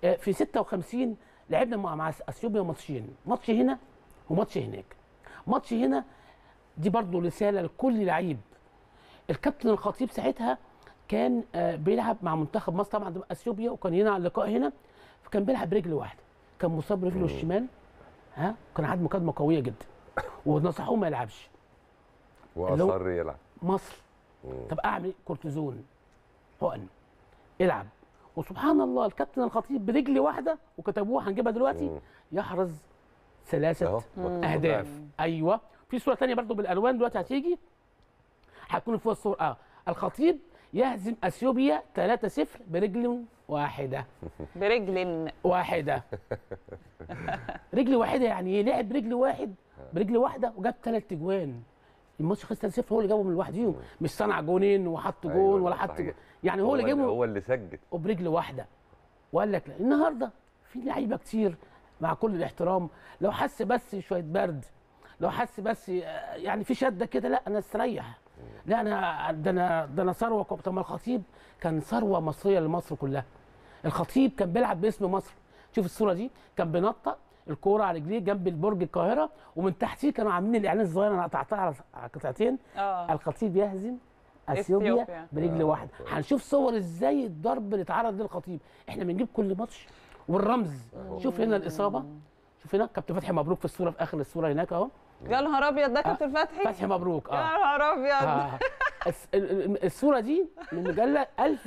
في 56 لعبنا مع اثيوبيا ماتشين، ماتش هنا وماتش هناك. ماتش هنا دي برضو رساله لكل لعيب. الكابتن الخطيب ساعتها كان بيلعب مع منتخب مصر طبعا اثيوبيا، وكان هنا على اللقاء هنا، فكان بيلعب برجل واحده، كان مصاب برجله الشمال، كان عنده مكادمه قويه جدا ونصحوه ما يلعبش واصر يلعب مصر. طب اعمل ايه؟ كورتيزون، حقن، العب. وسبحان الله الكابتن الخطيب برجل واحده، وكتبوها هنجيبها دلوقتي، يحرز 3 اهداف. ايوه، في صوره ثانيه برضو بالالوان دلوقتي هتيجي، هتكون فيها الصوره. الخطيب يهزم اثيوبيا 3-0 برجل واحده. برجل واحده. رجل واحده يعني ايه؟ لعب برجل واحده وجاب 3 اجوان. الماتش خلص 3-0، هو اللي جابهم لوحديهم، مش صنع جونين وحط جون. أيوة ولا حط جون. يعني هو اللي جابهم، هو اللي سجل وبرجل واحده. وقال لك لا. النهارده في لعيبه كتير مع كل الاحترام، لو حس بس شويه برد، لو حس بس يعني في شده كده، لا انا استريح، لا انا ده انا ثروه. طب ما الخطيب كان ثروه مصريه لمصر كلها. الخطيب كان بيلعب باسم مصر. شوف الصوره دي، كان بينطق الكوره على رجليه جنب البرج القاهره، ومن تحتيه كانوا عاملين الاعلان الصغير، انا قطعتها على قطعتين. الخطيب يهزم اثيوبيا برجل واحده. هنشوف صور ازاي الضرب اللي اتعرض للخطيب. احنا بنجيب كل ماتش والرمز. شوف هنا الاصابه، شوف هنا كابتن فتحي مبروك في الصوره، في اخر الصوره هناك اهو. يا نهار ابيض، ده كابتن فتحي مبروك. يا نهار ابيض. الصوره دي من مجله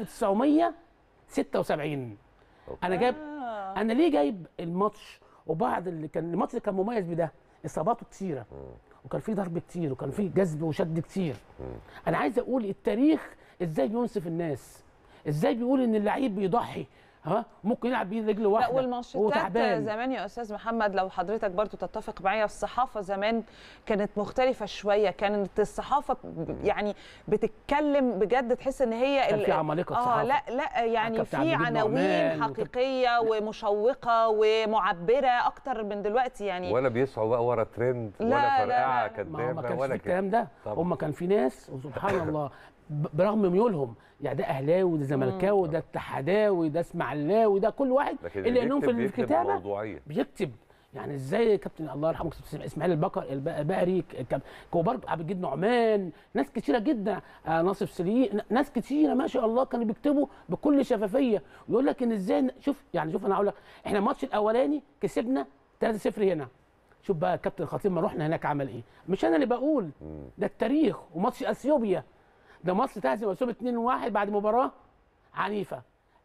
1976. انا جايب انا ليه جايب الماتش وبعض الماتش اللي كان مميز بده، اصاباته كثيره، وكان في ضرب كتير، وكان في جذب وشد كتير. انا عايز اقول التاريخ ازاي بينصف الناس، ازاي بيقول ان اللعيب بيضحي، ممكن يلعب بيه رجل واحده. لا والمانشيتات زمان يا استاذ محمد، لو حضرتك برضو تتفق معايا، الصحافه زمان كانت مختلفه شويه، كانت الصحافه يعني بتتكلم بجد، تحس ان هي كان في عمالقه الصحافه. لا يعني في عناوين حقيقيه ومشوقه ومعبره اكتر من دلوقتي يعني، ولا بيسعوا بقى ورا ترند ولا فرقعه كدابه ولا الكلام ده. هم كان في ناس وسبحان الله برغم ميولهم، يعني ده اهلاوي وده زملكاوي وده اتحداوي وده اسماعيلاوي، ده كل واحد اللي انهم في الكتابه بيكتب. يعني ازاي كابتن الله يرحمه اسماعيل البقري، وبرضه عبد الجيد نعمان، ناس كتيره جدا، ناصف سليم، ناس كتيره ما شاء الله كانوا بيكتبوا بكل شفافيه، ويقول لك ان ازاي. شوف انا هقول لك، احنا الماتش الاولاني كسبنا 3-0 هنا. شوف بقى كابتن الخطيب ما رحنا هناك عمل ايه، مش انا اللي بقول، ده التاريخ. وماتش اثيوبيا ده مصر تهزم اثيوبيا 2-1 بعد مباراه عنيفه.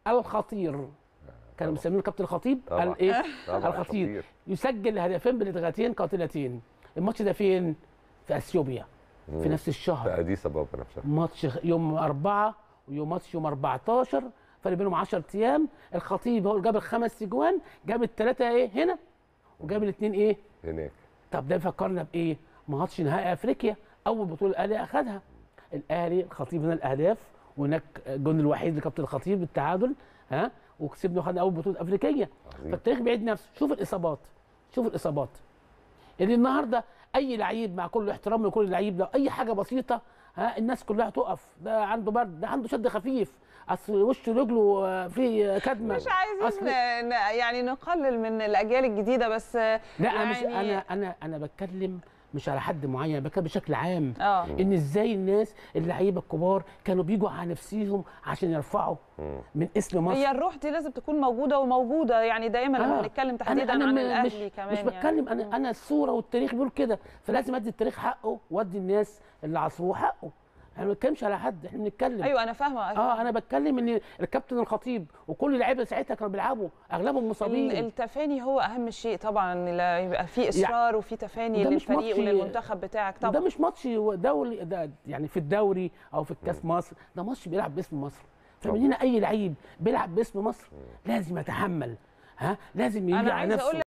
الخطير كانوا مسمينه كابتن الخطيب، قال ايه؟ الخطير يسجل هدفين بلدغتين قاتلتين. الماتش ده فين؟ في اثيوبيا، في نفس الشهر، في اديس ابابا نفسها. ماتش يوم 4 وماتش يوم 14، فرق بينهم 10 ايام. الخطيب هو اللي جاب ال5 اجوان، جاب ال3 هنا، وجاب ال2 هناك. طب ده بيفكرنا بايه؟ ماتش نهائي افريقيا، اول بطوله الاهلي اخذها. الاهلي الخطيب هنا الاهداف، وهناك الجون الوحيد لكابتن الخطيب بالتعادل، وكسبنا وخدنا اول بطوله افريقيه. فالتاريخ بيعيد نفسه. شوف الاصابات اللي النهارده اي لعيب مع كل احترام لكل لعيب، لو اي حاجه بسيطه الناس كلها تقف، ده عنده برد، ده عنده شد خفيف، اصل وشه رجله في كدمه. مش عايزين يعني نقلل من الاجيال الجديده، بس لا يعني انا بتكلم مش على حد معين، بتكلم بشكل عام. ان ازاي الناس اللعيبه الكبار كانوا بيجوا على نفسيهم عشان يرفعوا من اسم مصر. هي الروح دي لازم تكون موجوده يعني دايما لما هنتكلم تحديدا عن الاهلي كمان. مش بتكلم يعني. انا الصوره والتاريخ بيقول كده، فلازم ادي التاريخ حقه وادي الناس اللي عصروه حقه. احنا ما بنتكلمش على حد، احنا بنتكلم. ايوه انا فاهمه. انا بتكلم ان الكابتن الخطيب وكل اللعيبه ساعتها كانوا بيلعبوا، اغلبهم مصابين. التفاني هو اهم شيء طبعا، يبقى في اصرار وفي تفاني للفريق وللمنتخب بتاعك طبعا. ده مش ماتش دولي، ده يعني في الدوري او في الكاس مصر، ده ماتش بيلعب باسم مصر. فمن هنا اي لعيب بيلعب باسم مصر لازم يتحمل، لازم يجي على نفسه.